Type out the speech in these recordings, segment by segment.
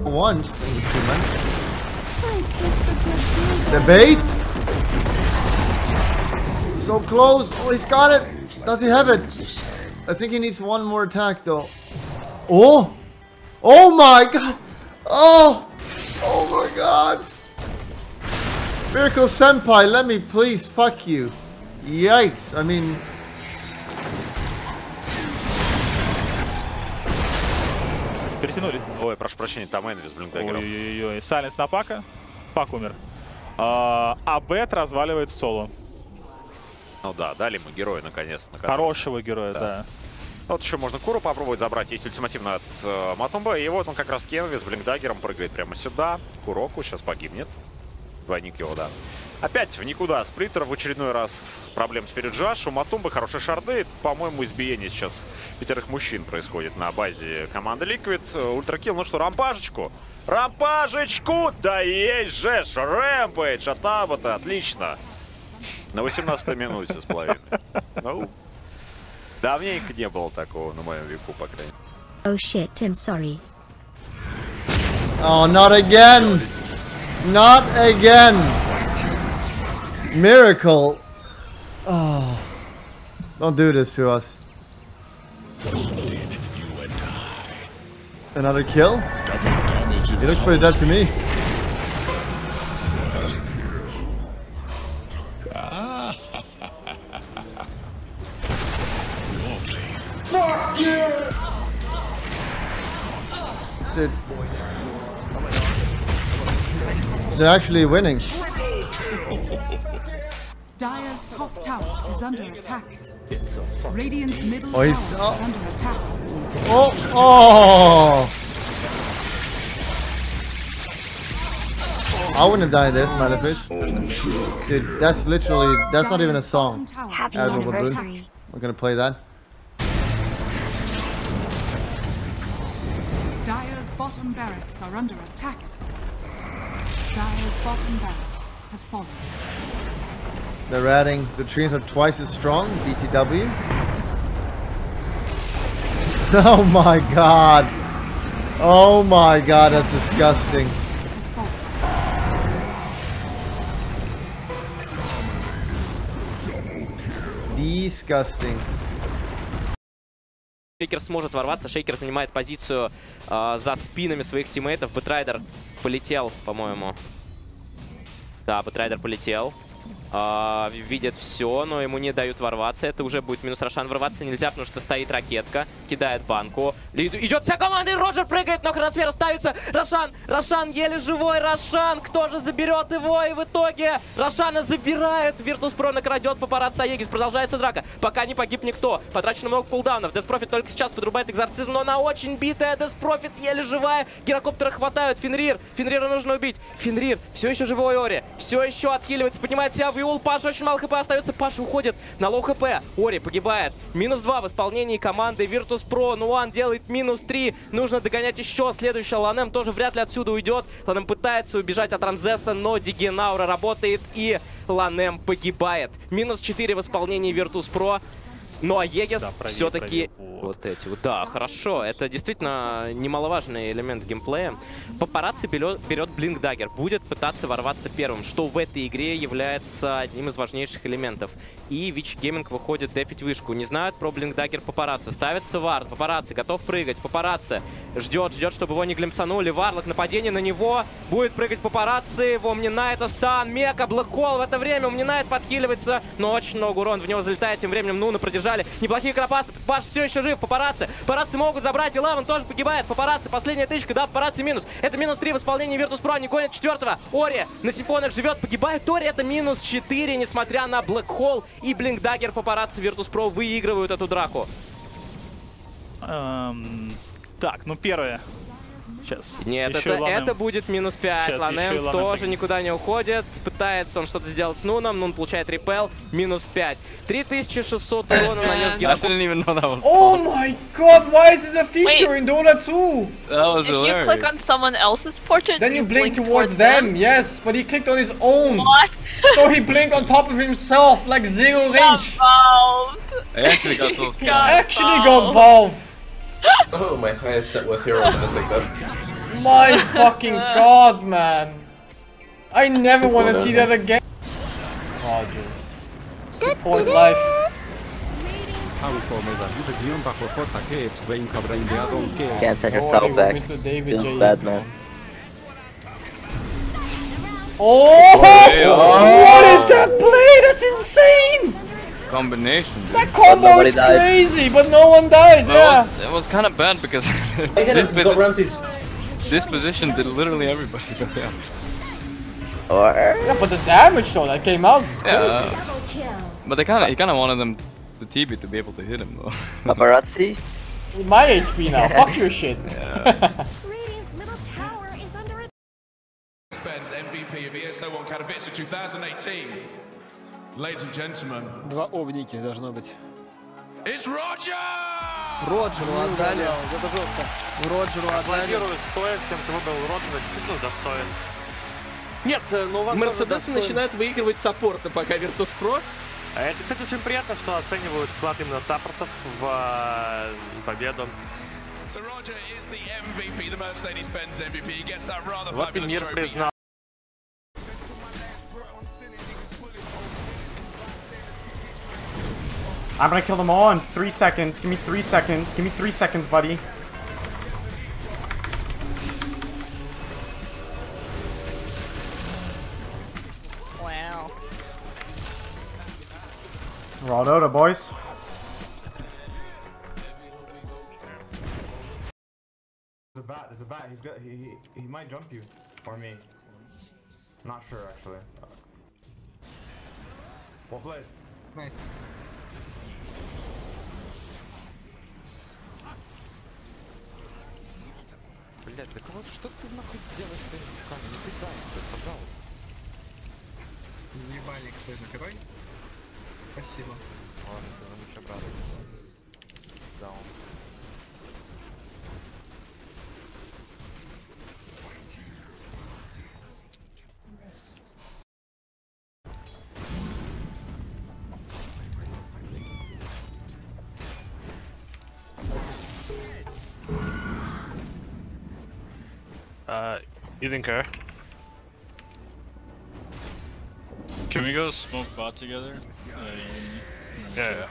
once in the 2 months. The bait! So close! Oh, he's got it! Does he have it? I think he needs one more attack though. Oh! Oh my god! Oh! Oh my god! Miracle Senpai, let me please fuck you. Yikes, I mean... Перетянули. Ой, прошу прощения, там Энри с блинкдаггером. Ой-ой-ой, Сайленс на Пака. Пак умер. А Бет разваливает в соло. Ну да, дали мы героя наконец-то. Хорошего героя, да. Вот еще можно Куру попробовать забрать. Есть ультимативно от Матумба. И вот он как раз Кенви с блинкдаггером прыгает прямо сюда. Куроку сейчас погибнет. Двойник его, да. Опять в никуда. Сплиттер в очередной раз проблем теперь у Джаш. У Матумбы хорошие шарды. По-моему, избиение сейчас 5 мужчин происходит на базе команды Liquid. Ультракилл. Ну что, рампажечку? Рампажечку! Да есть же! Рэмпейдж от Аббота. Отлично. На 18-й минуте с половиной. Ну, давненько не было такого на моем веку, по крайней мере. Oh shit, I'm sorry. Oh, not again! Not again! Miracle! Oh. Don't do this to us. Another kill? He looks pretty dead to me. Dude. They're actually winning. Dire's top tower is under attack. Radiant's middle Oh, he's tower is under attack. Oh, oh! I wouldn't have died this, Malefice. Dude, that's literally, that's not even a song. Happy Admirable Bloom. anniversary. We're gonna play that. Dire's bottom barracks are under attack. Dire's bottom barracks has fallen. They're adding, the trees are twice as strong, BTW. Oh my god. Oh my god, that's disgusting. Has fallen. Disgusting. Шейкер сможет ворваться. Шейкер занимает позицию за спинами своих тиммейтов. Бэтрайдер полетел, по-моему. Да, Бэтрайдер полетел. Видят все, но ему не дают ворваться. Это уже будет минус Рошан. Ворваться нельзя, потому что стоит ракетка. Кидает банку. Идет вся команда, и Роджер прыгает, но хроносфера ставится. Рошан! Рошан еле живой! Рошан! Кто же заберет его? И в итоге Рошана забирают. Virtus.pro накрадет папарацци Аегис. Продолжается драка. Пока не погиб никто. Потрачено много кулдаунов. Деспрофит только сейчас подрубает экзорцизм, но она очень битая. Деспрофит еле живая. Гирокоптера хватают. Фенрир! Фенрира нужно убить. Фенрир! Все еще живой Ори. Все еще отхиливается. Поднимает себя в Иул. Паша очень мало хп остается. Паша уходит на лоу хп. Ори погибает. Минус 2 в исполнении команды Virtus.pro. Нуан делает минус 3. Нужно догонять еще. Следующая Ланем тоже вряд ли отсюда уйдет. Ланем пытается убежать от Рамзеса, но Дигенаура работает и Ланем погибает. Минус 4 в исполнении Virtus.pro. Ну а Егис все-таки вот эти вот. Да, хорошо. Это действительно немаловажный элемент геймплея. Папарацци берет блинкдаггер. Будет пытаться ворваться первым, что в этой игре является одним из важнейших элементов. И Вич Гейминг выходит дефить вышку. Не знают про блинкдаггер Папарацци. Ставится вард. Папарацци готов прыгать. Папарацци ждет, чтобы его не глимсанули. Варлок, нападение на него. Будет прыгать Папарацци. Его Омнинайт, стан. Мека, блэкхол в это время. Омнинайт подхиливается, но очень много урона в него залетает. Тем временем Нуна продержали. Неплохие кропасы. Паш все еще жив. Папарацци. Папарацци могут забрать. И Лаван тоже погибает. Папарацци. Последняя тычка. Да, Папарацци минус. Это минус 3 в исполнении Virtus.pro. Они гонят 4-го. Ори на сифонах живет. Погибает Ори. Это минус 4. Несмотря на блэкхол и блинкдаггер, Папарацци Virtus.pro выигрывают эту драку. Так, ну первое. Сейчас. Нет, это будет минус 5. Ланем тоже никуда не уходит. Пытается он что-то сделать с Нуном. Нун получает репел. Минус 5. 3600 урона нанес Гирокоптер. Oh my god, why is this a feature in Dota 2? That was hilarious. If you click on someone else's portrait, then you blink towards them. Yes, but he clicked on his own. What? So he blinked on top of himself, like zero range. I actually got so scared. Actually got valved. Oh, my highest net worth hero is gonna take that. My fucking god, man. I never want to see that again. Roger. Support life. Can't send yourself back. Mr. David Feels J. bad, man. Oh! What is that play? That's insane! Combination. That combo is crazy, but no one died. Yeah. It was kind of bad because this position did literally everybody. Yeah. Yeah, but the damage though that came out is crazy. Yeah. But he kind of wanted them, the TB, to be able to hit him though. Paparazzi? My HP now. Fuck your shit. Yeah. Ben's MVP of ESL1 Katowice 2018. Ladies and gentlemen. Два овники должно быть. It's Roger! Роджеру отдали. Это жестко. Роджеру отдали. Аплодирую стоя всем, кто выбрал Роджера, действительно достоин. Нет, ну Мерседесы начинают выигрывать саппорты пока Virtus.pro. Это, кстати, очень приятно, что оценивают вклад именно саппортов в победу. So Roger is the MVP, the Mercedes-Benz MVP. He gets that rather Вот и мир признал. I'm gonna kill them all in 3 seconds. Give me 3 seconds. Give me 3 seconds, buddy. Wow. Raw Dota, boys. There's a bat. He's got. He might jump you or me. Not sure actually. Well played. Nice. Блять, да кого что ты нахуй делаешь с этими руками? Не кидай их, пожалуйста. Ебальник свой накрой. Спасибо. Ладно, ты лучше брат. Даун. Using Kerr. Can we go smoke bot together? Yeah.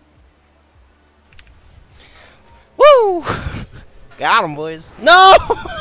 Woo! Got him, boys. No!